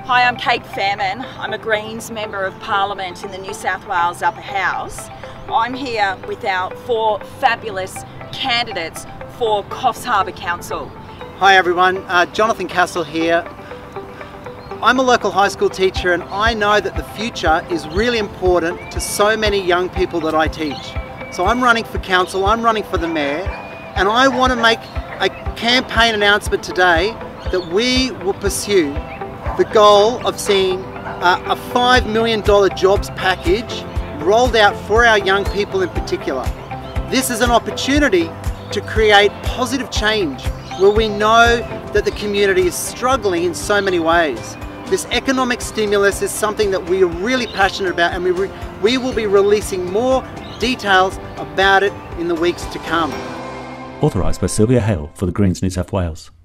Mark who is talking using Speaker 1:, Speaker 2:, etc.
Speaker 1: Hi, I'm Kate Fairman. I'm a Greens Member of Parliament in the New South Wales Upper House. I'm here with our 4 fabulous candidates for Coffs Harbour Council.
Speaker 2: Hi everyone, Jonathan Castle here. I'm a local high school teacher and I know that the future is really important to so many young people that I teach. So I'm running for council, I'm running for the mayor, and I want to make a campaign announcement today that we will pursue the goal of seeing a $5 million jobs package rolled out for our young people in particular. This is an opportunity to create positive change where we know that the community is struggling in so many ways. This economic stimulus is something that we are really passionate about, and we will be releasing more details about it in the weeks to come.
Speaker 3: Authorised by Sylvia Hale for the Greens New South Wales.